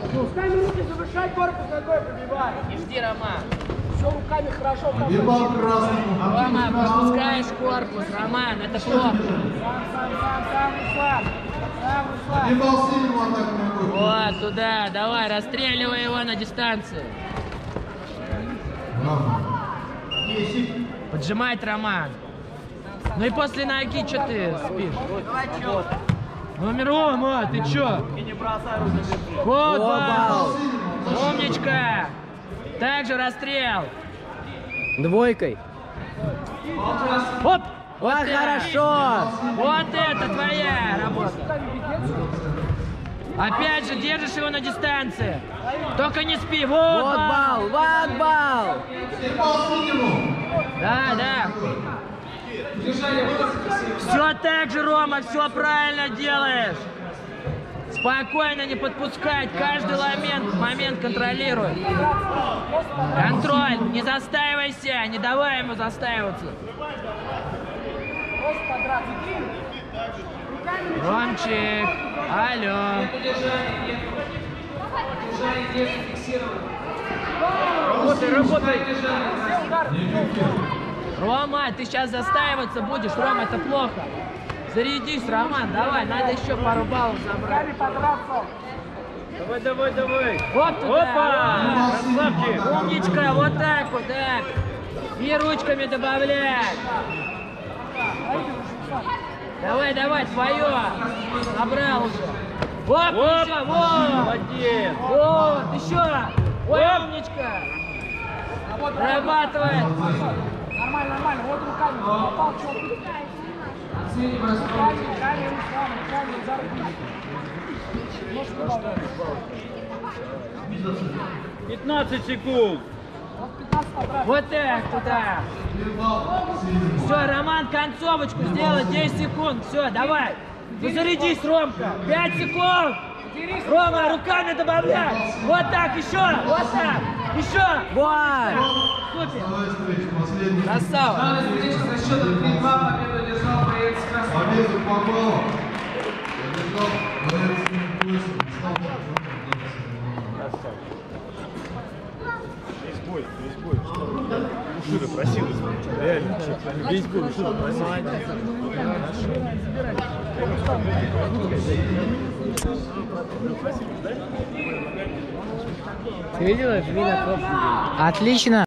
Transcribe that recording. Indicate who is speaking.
Speaker 1: Пускай руки, завышай корпус ногой, пробивай.
Speaker 2: Не жди, Роман.
Speaker 1: Все руками хорошо.
Speaker 3: Отбивал красному.
Speaker 2: Рома, пропускаешь корпус, Роман, это плохо.
Speaker 1: Сам, Руслан.
Speaker 3: Отбивал сильную атаку ногой.
Speaker 2: Вот, туда, давай, расстреливай его на дистанции. Поджимает Роман. Ну и после ноги, что ты спишь? Номер Рома, ты чё? Вот, бал. Умничка. Также расстрел.
Speaker 4: Двойкой.
Speaker 2: Оп!
Speaker 4: Вот хорошо.
Speaker 2: Вот это твоя работа. Опять же, держишь его на дистанции. Только не спи. Вот,
Speaker 4: Вот бал, вот бал.
Speaker 2: Да. Все так же, Рома, все правильно делаешь. Спокойно, не подпускать. Каждый момент контролируй. Контроль. Не застаивайся. Не давай ему застаиваться. Ромчик. Алло. Работай. Рома, ты сейчас застаиваться будешь. Рома, это плохо. Зарядись, Роман, давай, надо еще пару баллов забрать. Давай. Вот туда. Опа! Красавчик. Умничка, вот так вот, так. И ручками добавляй. Давай, твое. Набрал уже. Вот, еще, вот. Молодец. Вот, еще. Ой, умничка. Прорабатывай.
Speaker 1: Нормально. Вот руками. Попал четко. Руками, за руку.
Speaker 5: 15 секунд.
Speaker 2: Вот так, туда. Все, Роман, концовочку сделай, 10 секунд. Все, давай. Ну зарядись, Ромка. 5 секунд. Рома, руками добавляй. Вот так, еще. Вот так. Еще.
Speaker 4: Вот.
Speaker 2: Супер. Красава.
Speaker 3: Победу попал. Побежал боец с 8.
Speaker 5: Весь бой. Ушида просил. Реально. Весь бой Ушида просил.
Speaker 4: Ты видела? Отлично.